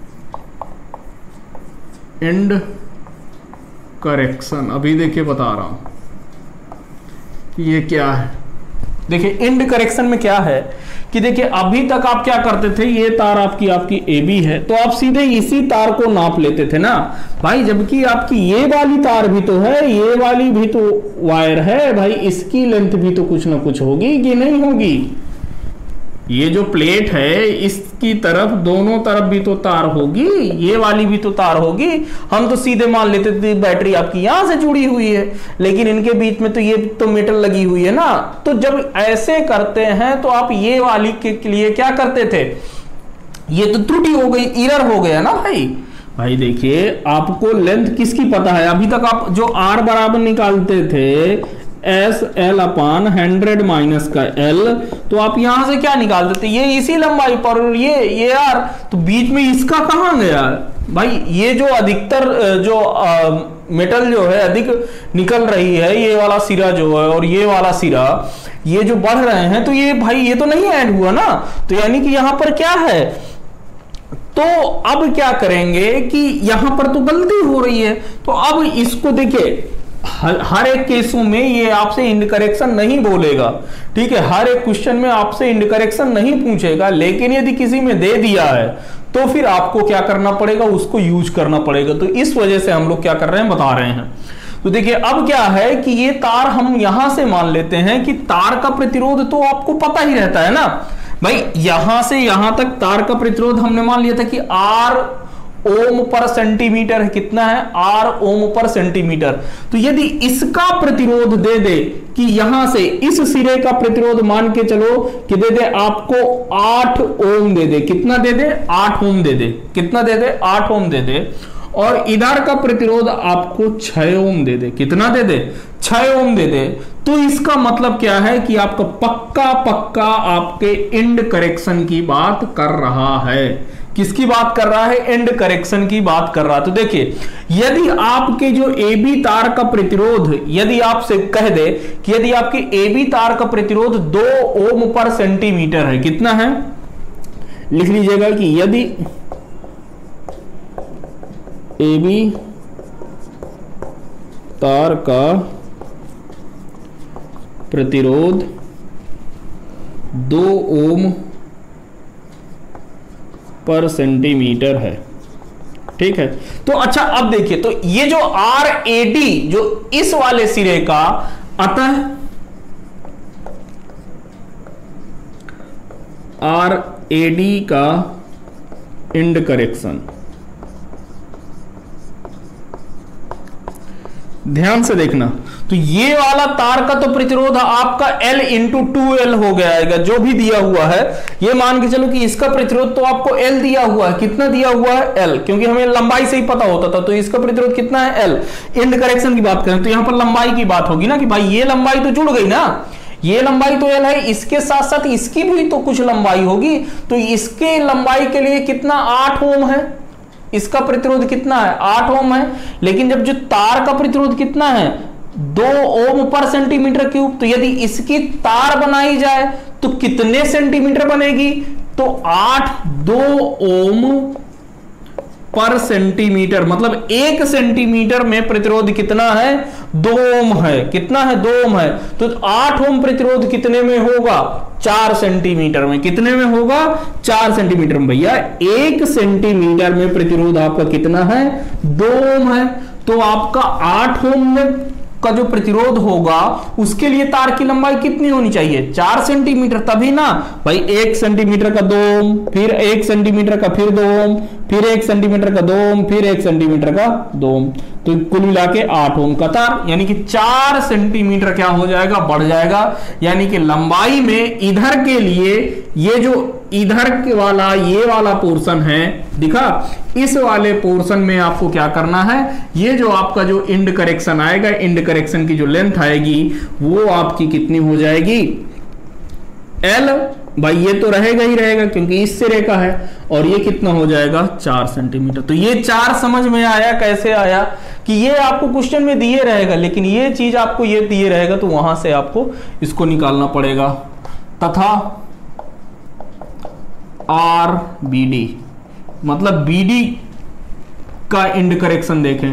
इंड करेक्शन। अभी देखिए बता रहा हूं कि ये क्या है। देखिए इंड करेक्शन में क्या है कि देखिए अभी तक आप क्या करते थे, ये तार आपकी आपकी ए बी है तो आप सीधे इसी तार को नाप लेते थे ना भाई, जबकि आपकी ये वाली तार भी तो है, ये वाली भी तो वायर है भाई, इसकी लेंथ भी तो कुछ ना कुछ होगी कि नहीं होगी। ये जो प्लेट है इसकी तरफ दोनों तरफ भी तो तार होगी, ये वाली भी तो तार होगी। हम तो सीधे मान लेते थे बैटरी आपकी यहां से जुड़ी हुई है, लेकिन इनके बीच में तो ये तो मेटल लगी हुई है ना। तो जब ऐसे करते हैं तो आप ये वाली के लिए क्या करते थे, ये तो त्रुटि हो गई, एरर हो गया ना भाई। भाई देखिए आपको लेंथ किसकी पता है, अभी तक आप जो आर बराबर निकालते थे S L upon hundred minus का एल, तो आप यहां से क्या निकाल देते, ये इसी लंबाई पर, और ये ये आर, तो बीच में इसका कहां गया भाई। ये जो अधिकतर जो आ, मेटल जो है अधिक निकल रही है, ये वाला सिरा जो है और ये वाला सिरा, ये जो बढ़ रहे हैं, तो ये भाई ये तो नहीं ऐड हुआ ना, तो यानी कि यहां पर क्या है। तो अब क्या करेंगे कि यहां पर तो गलती हो रही है, तो अब इसको देखिए हर, हर एक केसों में ये आपसे इंड करेक्शन नहीं बोलेगा, ठीक है, हर एक क्वेश्चन में आपसे इंड करेक्शन नहीं पूछेगा, लेकिन यदि किसी में दे दिया है तो फिर आपको क्या करना पड़ेगा, उसको यूज करना पड़ेगा। तो इस वजह से हम लोग क्या कर रहे हैं, बता रहे हैं। तो देखिए अब क्या है कि ये तार हम यहां से मान लेते हैं कि तार का प्रतिरोध तो आपको पता ही रहता है ना भाई, यहां से यहां तक तार का प्रतिरोध हमने मान लिया था कि आर ओम पर सेंटीमीटर है, कितना है, आर ओम पर सेंटीमीटर। तो यदि इसका प्रतिरोध दे दे कि यहां से इस सिरे का प्रतिरोध मान के चलो कि दे दे आपको आठ ओम दे दे, कितना दे दे, आठ ओम दे दे, कितना दे दे, आठ ओम दे दे, और इधर का प्रतिरोध आपको छह ओम दे दे, कितना दे दे, छह ओम दे दे, तो इसका मतलब क्या है कि आपका पक्का पक्का आपके एंड करेक्शन की बात कर रहा है। किसकी बात कर रहा है, एंड करेक्शन की बात कर रहा है। तो देखिए यदि आपके जो ए बी तार का प्रतिरोध, यदि आपसे कह दे कि यदि आपके ए बी तार का प्रतिरोध दो ओम पर सेंटीमीटर है, कितना है, लिख लीजिएगा कि यदि ए बी तार का प्रतिरोध दो ओम पर सेंटीमीटर है, ठीक है। तो अच्छा अब देखिए, तो ये जो आर ए डी जो इस वाले सिरे का, अतः आर ए डी का एंड करेक्शन, ध्यान से देखना, तो ये वाला तार का तो प्रतिरोध आपका L इंटू टू एल हो गया, जो भी दिया हुआ है। ये मान के चलो कि इसका प्रतिरोध तो आपको L दिया हुआ है, कितना दिया हुआ है, L, क्योंकि हमें लंबाई से ही पता होता था, तो इसका प्रतिरोध कितना है, L। एंड करेक्शन की बात करें तो यहां पर लंबाई की बात होगी ना, कि भाई ये लंबाई तो जुड़ गई ना, ये लंबाई तो L है, इसके साथ साथ इसकी भी तो कुछ लंबाई होगी, तो इसके लंबाई के लिए कितना, आठ ओम है, इसका प्रतिरोध कितना है, आठ ओम है। लेकिन जब जो तार का प्रतिरोध कितना है, दो ओम पर सेंटीमीटर क्यूब, तो यदि इसकी तार बनाई जाए तो कितने सेंटीमीटर बनेगी, तो आठ दो ओम पर सेंटीमीटर, मतलब एक सेंटीमीटर में प्रतिरोध कितना है, दो ओम है, कितना है, दो ओम है। तो आठ ओम प्रतिरोध कितने में होगा, चार सेंटीमीटर में, कितने में होगा, चार सेंटीमीटर में। भैया एक सेंटीमीटर में प्रतिरोध आपका कितना है, दो ओम है, तो आपका आठ ओम में का जो प्रतिरोध होगा उसके लिए तार की लंबाई कितनी होनी चाहिए, चार सेंटीमीटर, तभी ना भाई एक सेंटीमीटर का दो ओम, फिर एक सेंटीमीटर का फिर दो ओम, फिर एक सेंटीमीटर का दो ओम, फिर एक सेंटीमीटर का दो ओम, तो कुल मिला के आठ ओम का तार, यानी कि चार सेंटीमीटर क्या हो जाएगा, बढ़ जाएगा। यानी कि लंबाई में इधर के लिए ये जो इधर के वाला ये वाला पोर्शन है, दिखा, इस वाले पोर्शन में आपको क्या करना है, ये जो आपका जो एंड करेक्शन आएगा, एंड करेक्शन की जो लेंथ आएगी वो आपकी कितनी हो जाएगी, L, भाई ये तो रहेगा ही रहेगा क्योंकि इस सिरे का है, और ये कितना हो जाएगा, चार सेंटीमीटर। तो ये चार समझ में आया, कैसे आया कि ये आपको क्वेश्चन में दिए रहेगा, लेकिन ये चीज आपको ये दिए रहेगा तो वहां से आपको इसको निकालना पड़ेगा। तथा आर बी डी, मतलब बी डी का एंड करेक्शन देखें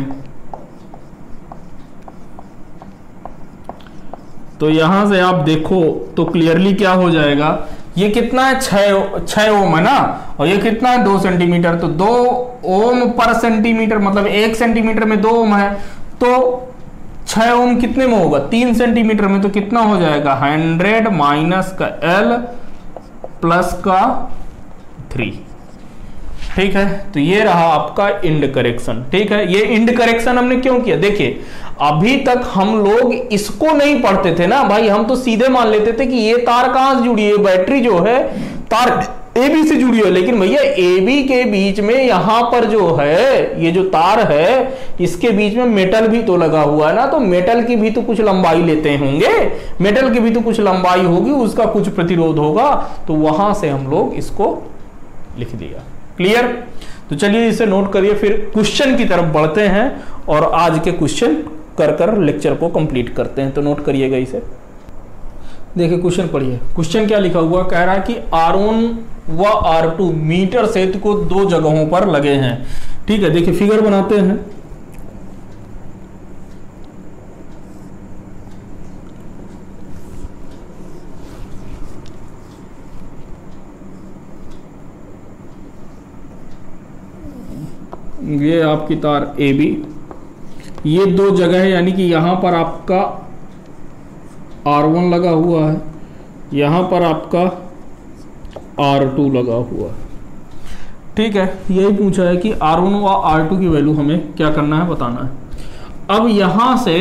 तो यहां से आप देखो तो क्लियरली क्या हो जाएगा, ये कितना है, छह छह ओम है ना, और ये कितना है, दो सेंटीमीटर, तो दो ओम पर सेंटीमीटर, मतलब एक सेंटीमीटर में दो ओम है, तो छह ओम कितने में होगा, तीन सेंटीमीटर में, तो कितना हो जाएगा, हंड्रेड माइनस का एल प्लस का थ्री, ठीक है। तो ये रहा आपका एंड करेक्शन, ठीक है। ये एंड करेक्शन हमने क्यों किया, देखिए अभी तक हम लोग इसको नहीं पढ़ते थे ना भाई, हम तो सीधे मान लेते थे कि ये तार कहां से जुड़ी है, बैटरी जो है तार ए बी से जुड़ी है, लेकिन भैया ए बी के बीच में यहां पर जो है ये जो तार है इसके बीच में मेटल भी तो लगा हुआ है ना, तो मेटल की भी तो कुछ लंबाई लेते होंगे, मेटल की भी तो कुछ लंबाई होगी, उसका कुछ प्रतिरोध होगा, तो वहां से हम लोग इसको लिख दिया। क्लियर? तो चलिए इसे नोट करिए, फिर क्वेश्चन की तरफ बढ़ते हैं और आज के क्वेश्चन कर कर लेक्चर को कंप्लीट करते हैं। तो नोट करिएगा इसे, देखिए क्वेश्चन पढ़िए। क्वेश्चन क्या लिखा हुआ, कह रहा है कि आर वन व आर टू मीटर सेतु को दो जगहों पर लगे हैं, ठीक है। देखिए फिगर बनाते हैं, ये आपकी तार ए बी, ये दो जगह है, यानी कि यहां पर आपका आर वन लगा हुआ है, यहां पर आपका आर टू लगा हुआ है, ठीक है। यही पूछा है कि आर वन व आर टू की वैल्यू हमें क्या करना है, बताना है। अब यहां से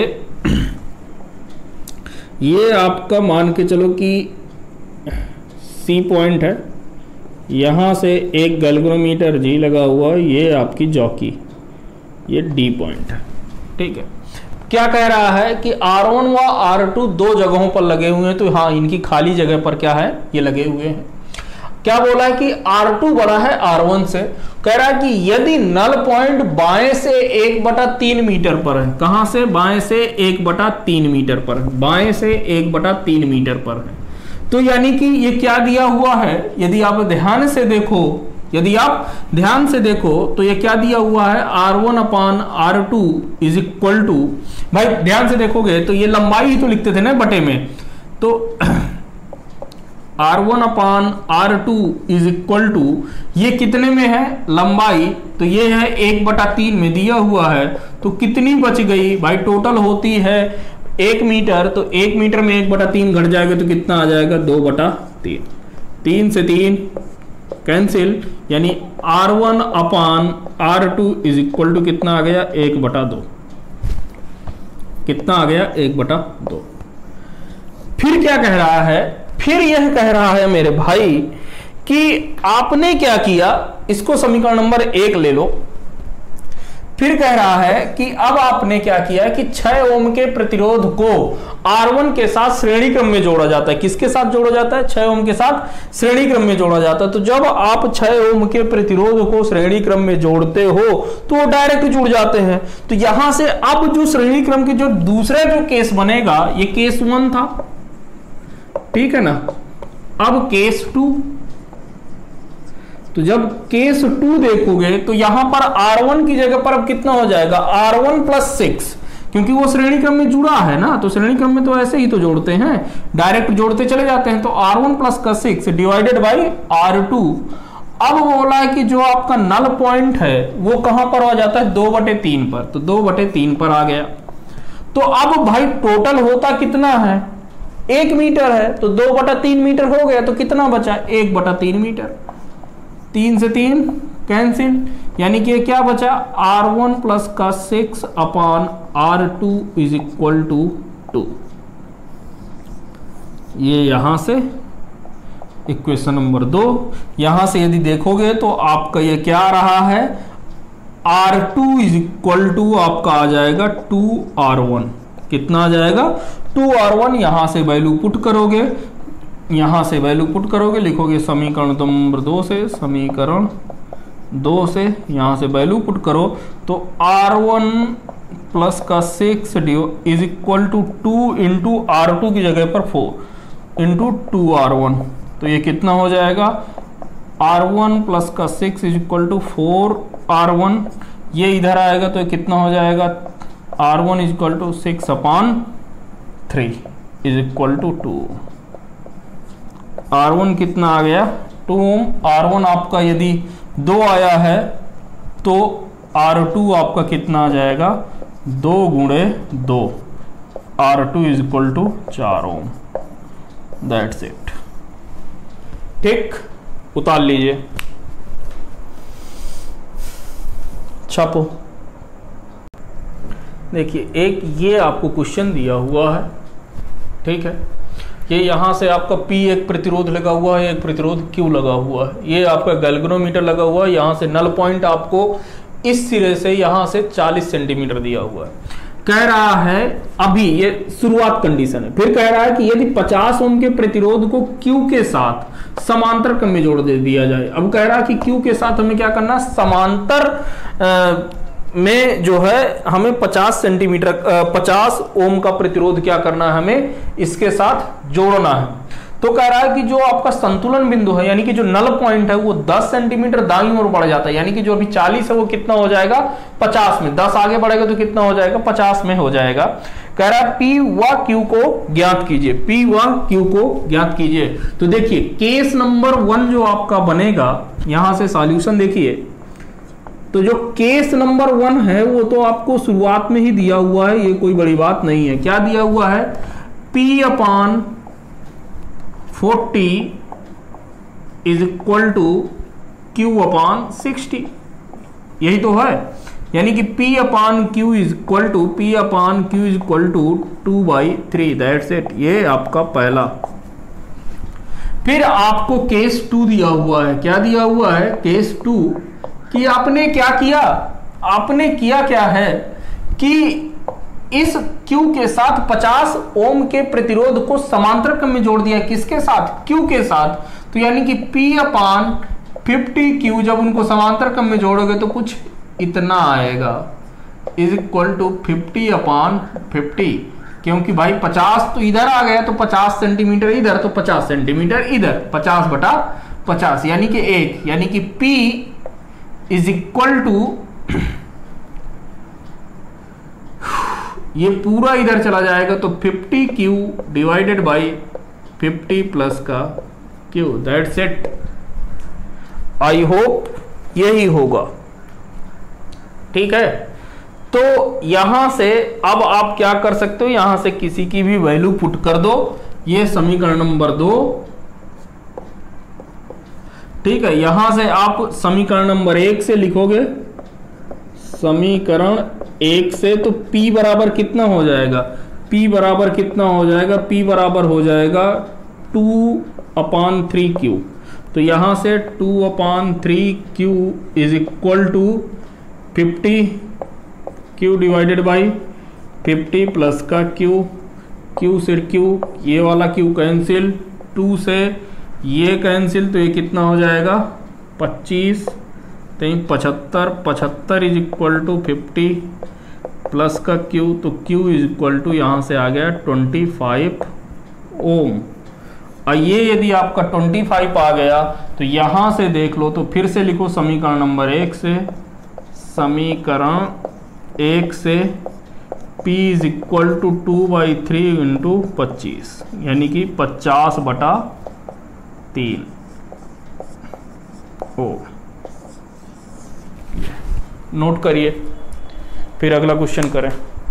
ये आपका मान के चलो कि सी पॉइंट है, यहां से एक गैल्वेनोमीटर जी लगा हुआ है, ये आपकी जॉकी, ये डी पॉइंट है, ठीक है। क्या कह रहा है कि आर वन व आर टू दो जगहों पर लगे हुए हैं, तो हाँ इनकी खाली जगह पर क्या है, ये लगे हुए हैं। क्या बोला है कि आर टू बड़ा है आर वन से। कह रहा है कि यदि नल पॉइंट बाएं से एक बटा तीन मीटर पर है, कहां से, बाएं से एक बटा तीन मीटर पर है, बाएं से एक बटा तीन मीटर पर है, तो यानी कि ये क्या दिया हुआ है, यदि आप ध्यान से देखो, यदि आप ध्यान से देखो तो ये क्या दिया हुआ है, R one upon R two is equal to, भाई ध्यान से देखोगे तो ये लंबाई ही तो लिखते थे ना बटे में, तो R one upon R two is equal to, ये कितने में है लंबाई, तो ये है एक बटा तीन में दिया हुआ है, तो कितनी बच गई भाई, टोटल होती है एक मीटर, तो एक मीटर में एक बटा तीन घट जाएगा तो कितना आ जाएगा, दो बटा तीन, तीन से तीन कैंसिल, यानी R one upon R two is equal to कितना आ गया, एक बटा दो, कितना आ गया, एक बटा दो। फिर क्या कह रहा है, फिर यह कह रहा है मेरे भाई कि आपने क्या किया, इसको समीकरण नंबर एक ले लो। फिर कह रहा है कि अब आपने क्या किया कि छह ओम के प्रतिरोध को आर वन के साथ श्रेणी क्रम में जोड़ा जाता है। किसके साथ जोड़ा जाता है, छह ओम के साथ श्रेणी क्रम में जोड़ा जाता है। तो जब आप छह ओम के प्रतिरोध को श्रेणी क्रम में जोड़ते हो तो वो डायरेक्ट जुड़ जाते हैं। तो यहां से अब जो श्रेणी क्रम के जो दूसरा जो केस बनेगा, ये केस वन था, ठीक है ना। अब केस टू, तो जब केस टू देखोगे तो यहां पर आर वन की जगह पर अब कितना हो जाएगा, आर वन प्लस सिक्स, क्योंकि वो श्रेणी क्रम में जुड़ा है ना, तो श्रेणी क्रम में तो ऐसे ही तो जोड़ते हैं, डायरेक्ट जोड़ते चले जाते हैं। तो आर वन प्लस का six divided by R two. अब बोला है कि जो आपका नल पॉइंट है वो कहां पर आ जाता है, दो बटे तीन पर, तो दो बटे तीन पर आ गया। तो अब भाई टोटल होता कितना है, एक मीटर है, तो दो बटा तीन मीटर हो गया, तो कितना बचा, एक बटा तीन मीटर, तीन से तीन कैंसिल, यानी कि क्या बचा, आर वन प्लस का six upon R two is equal to two. ये यहां से इक्वेशन नंबर दो, यहां से यदि देखोगे तो आपका ये क्या आ रहा है, R two is equal to आपका आ जाएगा टू आर वन, कितना आ जाएगा, टू आर वन। यहां से वैल्यू पुट करोगे, यहां से वैल्यू पुट करोगे, लिखोगे समीकरण नंबर दो से, समीकरण दो से यहां से वैल्यू पुट करो तो आर वन प्लस का six is equal to two into R two की जगह पर four into two R one, तो ये कितना हो जाएगा, आर वन प्लस का six is equal to four R one, ये इधर आएगा तो ये कितना हो जाएगा, R one is equal to six upon three is equal to two. R one कितना आ गया, टू ओम। आर वन आपका यदि दो आया है तो आर टू आपका कितना आ जाएगा, दो गुणे दो, R two is equal to चार ओम, दैट्स इट। ठीक, उतार लीजिए, छापो। देखिए एक ये आपको क्वेश्चन दिया हुआ है, ठीक है, ये यहाँ से आपका P एक प्रतिरोध लगा हुआ है, एक प्रतिरोध Q लगा हुआ है, ये आपका गैल्वेनोमीटर लगा हुआ है, यहाँ से नल पॉइंट आपको इस सिरे से यहाँ से चालीस सेंटीमीटर दिया हुआ है। कह रहा है अभी ये शुरुआत कंडीशन है, फिर कह रहा है कि यदि पचास ओम के प्रतिरोध को Q के साथ समांतर क्रम में जोड़ दे दिया जाए। अब कह रहा है कि Q के साथ हमें क्या करना, समांतर आ, में जो है हमें पचास सेंटीमीटर पचास ओम का प्रतिरोध क्या करना है, हमें इसके साथ जोड़ना है। तो कह रहा है कि जो आपका संतुलन बिंदु है, यानी कि जो नल पॉइंट है वो दस सेंटीमीटर दाईं ओर बढ़ जाता है, यानी कि जो अभी चालीस है वो कितना हो जाएगा, पचास में, दस आगे बढ़ेगा तो कितना हो जाएगा, पचास में हो जाएगा। कह रहा है P व Q को ज्ञात कीजिए, P व Q को ज्ञात कीजिए। तो देखिए केस नंबर वन जो आपका बनेगा, यहां से सॉल्यूशन देखिए, तो जो केस नंबर वन है वो तो आपको शुरुआत में ही दिया हुआ है, ये कोई बड़ी बात नहीं है। क्या दिया हुआ है, P upon forty is equal to Q upon sixty, यही तो है, यानी कि P upon Q is equal to P upon Q is equal to two by three, that's it. ये आपका पहला। फिर आपको केस टू दिया हुआ है, क्या दिया हुआ है, केस टू, कि आपने क्या किया, आपने किया क्या है कि इस Q के साथ पचास ओम के प्रतिरोध को समांतर क्रम में जोड़ दिया। किसके साथ? Q के साथ। तो यानी कि P अपान फिफ्टी क्यू जब उनको समांतर क्रम में जोड़ोगे तो कुछ इतना आएगा, is equal to fifty upon fifty, क्योंकि भाई पचास तो इधर आ गया तो पचास सेंटीमीटर इधर तो पचास सेंटीमीटर इधर, पचास बटा पचास यानी कि एक, यानी कि P इज इक्वल टू ये पूरा इधर चला जाएगा तो fifty Q divided by fifty plus का Q, that's it. I hope यही होगा, ठीक है। तो यहां से अब आप क्या कर सकते हो, यहां से किसी की भी वैल्यू पुट कर दो। ये समीकरण नंबर दो, ठीक है। यहां से आप समीकरण नंबर एक से लिखोगे, समीकरण एक से तो P बराबर कितना हो जाएगा, P बराबर कितना हो जाएगा, P बराबर हो जाएगा टू अपान थ्री क्यू। तो यहां से two upon three Q is equal to fifty Q divided by fifty plus का क्यू, क्यू से क्यू, ये वाला क्यू कैंसिल, टू से ये कैंसिल, तो ये कितना हो जाएगा पच्चीस, तीन पचहत्तर, पचहत्तर is equal to fifty plus का क्यू, तो क्यू इज इक्वल टू यहाँ से आ गया ट्वेंटी फाइव ओम। और ये यदि आपका पच्चीस आ गया तो यहाँ से देख लो, तो फिर से लिखो समीकरण नंबर एक से, समीकरण एक से P is equal to two by three into पच्चीस, यानी कि पचास बटा तीन ओ। नोट करिए, फिर अगला क्वेश्चन करें।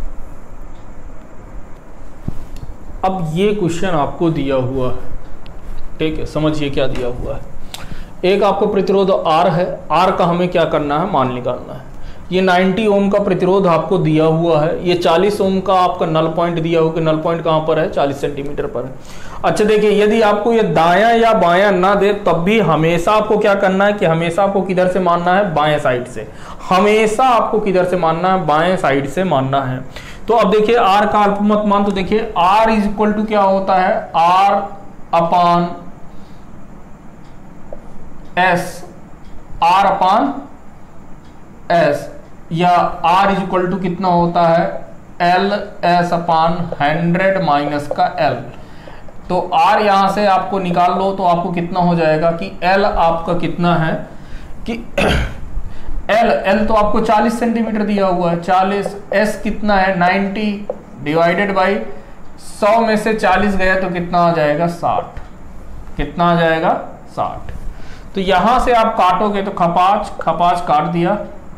अब ये क्वेश्चन आपको दिया हुआ है, ठीक है, समझिए क्या दिया हुआ है। एक आपको प्रतिरोध R है, R का हमें क्या करना है, मान निकालना है। ये नब्बे ओम का प्रतिरोध आपको दिया हुआ है, ये चालीस ओम का आपका नल पॉइंट दिया हुआ, नल पॉइंट कहाँ पर है, चालीस सेंटीमीटर पर है। अच्छा देखिए, यदि आपको ये दायां या बायां ना दे तब भी हमेशा आपको क्या करना है कि हमेशा आपको किधर से मानना है, बाएं साइड से, हमेशा आपको किधर से मानना है, बाएं साइड से मानना है। तो अब देखिए R का अल्पमत मान, तो देखिए R इज इक्वल टू क्या होता है, R upon S, R upon S, या आर इज इक्वल टू कितना होता है, L S upon hundred minus का एल। तो आर यहां से आपको निकाल लो तो आपको कितना हो जाएगा कि एल आपका कितना है कि एल एल तो आपको चालीस सेंटीमीटर दिया हुआ है, चालीस, एस कितना है नब्बे डिवाइडेड बाई सौ में से चालीस गया तो कितना आ जाएगा साठ, कितना आ जाएगा साठ। तो यहां से आप काटोगे तो खपाच खपाच काट दिया,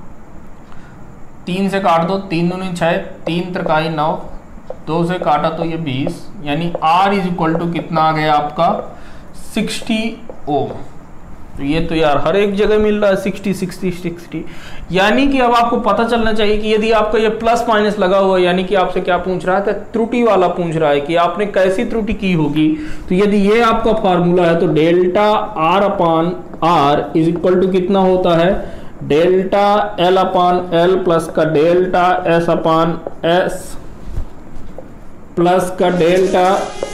तीन से काट दो, तीन दूनी छह, तीन त्रिकाई नौ, दो से काटा तो ये बीस, यानी R इज इक्वल टू कितना आ गया आपका साठ ओम। तो ये तो यार हर एक जगह मिल रहा है साठ साठ साठ, यानी कि अब आपको पता चलना चाहिए कि यदि आपका ये प्लस माइनस लगा हुआ है, यानी कि आपसे क्या पूछ रहा है, त्रुटि वाला पूछ रहा है कि आपने कैसी त्रुटि की होगी। तो यदि ये आपका फार्मूला है तो delta R upon R is equal to कितना होता है, delta L upon L plus का delta S upon S plus का डेल्टा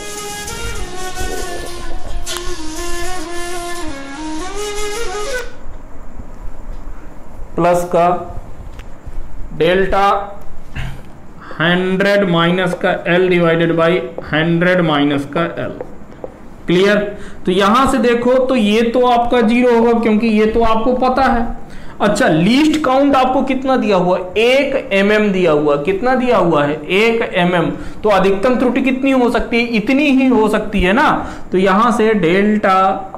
प्लस का डेल्टा हंड्रेड माइनस का L divided by hundred minus का एल। क्लियर? तो यहां से देखो तो ये तो आपका जीरो होगा क्योंकि ये तो आपको पता है। अच्छा, लीस्ट काउंट आपको कितना दिया हुआ, एक एम एम दिया हुआ, कितना दिया हुआ है, एक एम एम। तो अधिकतम त्रुटि कितनी हो सकती है, इतनी ही हो सकती है ना। तो यहां से delta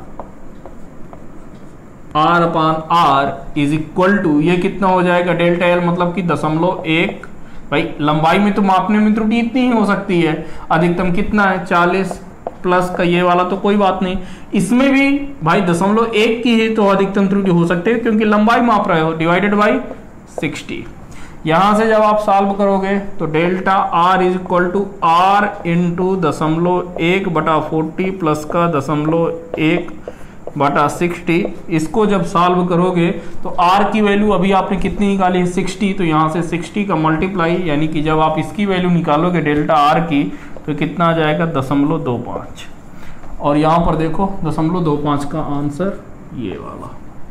R upon R is equal to ये कितना हो जाएगा, डेल्टा एल मतलब कि दशमलव एक, भाई लंबाई में तो मापने में त्रुटि इतनी ही हो सकती है, अधिकतम कितना है चालीस, प्लस का ये वाला तो कोई बात नहीं, इसमें भी भाई दशमलव एक की है तो अधिकतम त्रुटि हो सकती है क्योंकि लंबाई माप रहे हो, डिवाइडेड बाई साठ। यहां से जब आप सॉल्व करोगे तो delta R is equal to R into दशमलव एक बटा फोर्टी प्लस का दशमलव एक बटा सिक्सटी, इसको जब सॉल्व करोगे तो आर की वैल्यू अभी आपने कितनी निकाली है सिक्सटी, तो यहाँ से सिक्सटी का मल्टीप्लाई, यानी कि जब आप इसकी वैल्यू निकालोगे डेल्टा आर की तो कितना आ जाएगा दशमलव दो पाँच, और यहाँ पर देखो दशमलव दो पाँच का आंसर ये वाला।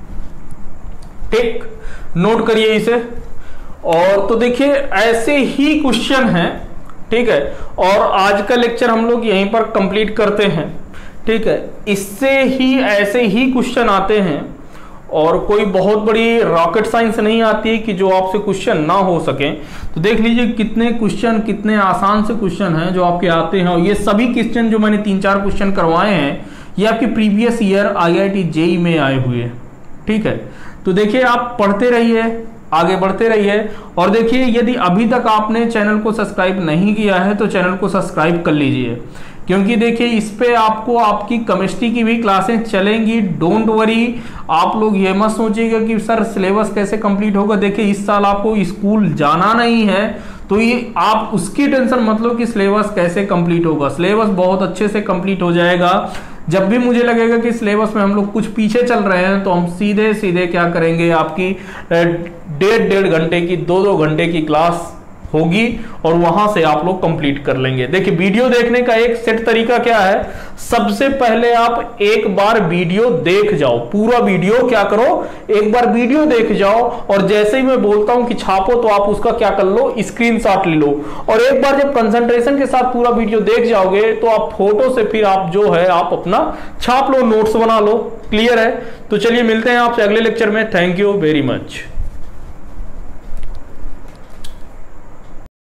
ठीक, नोट करिए इसे। और तो देखिए ऐसे ही क्वेश्चन हैं, ठीक है, और आज का लेक्चर हम लोग यहीं पर कंप्लीट करते हैं। ठीक है, इससे ही ऐसे ही क्वेश्चन आते हैं और कोई बहुत बड़ी रॉकेट साइंस नहीं आती है कि जो आपसे क्वेश्चन ना हो सके। तो देख लीजिए कितने क्वेश्चन, कितने आसान से क्वेश्चन हैं जो आपके आते हैं, और ये सभी क्वेश्चन जो मैंने तीन चार क्वेश्चन करवाए हैं ये आपके previous year I I T J E में आए हुए। ठीक है, तो देखिए आप पढ़ते रहिए, आगे बढ़ते रहिए, और देखिए यदि अभी तक आपने चैनल को सब्सक्राइब नहीं किया है तो चैनल को सब्सक्राइब कर लीजिए, क्योंकि देखिए इस पे आपको आपकी केमिस्ट्री की भी क्लासें चलेंगी। डोंट वरी, आप लोग ये मत सोचिएगा कि सर सिलेबस कैसे कंप्लीट होगा। देखिए इस साल आपको स्कूल जाना नहीं है तो ये आप उसकी टेंशन मत लो कि सिलेबस कैसे कंप्लीट होगा। सिलेबस बहुत अच्छे से कंप्लीट हो जाएगा। जब भी मुझे लगेगा कि सिलेबस में हम लोग कुछ पीछे चल रहे हैं तो हम सीधे सीधे क्या करेंगे, आपकी डेढ़ डेढ़ घंटे की, दो दो घंटे की क्लास होगी और वहां से आप लोग कंप्लीट कर लेंगे। देखिए वीडियो देखने का एक सेट तरीका क्या है, सबसे पहले आप एक बार वीडियो देख जाओ, पूरा वीडियो क्या करो, एक बार वीडियो देख जाओ, और जैसे ही मैं बोलता हूं कि छापो तो आप उसका क्या कर लो, स्क्रीनशॉट ले लो, और एक बार जब कंसंट्रेशन के साथ पूरा वीडियो देख जाओगे तो आप फोटो से फिर आप जो है आप अपना छाप लो, नोट्स बना लो। क्लियर है? तो चलिए मिलते हैं आपसे अगले लेक्चर में। Thank you very much.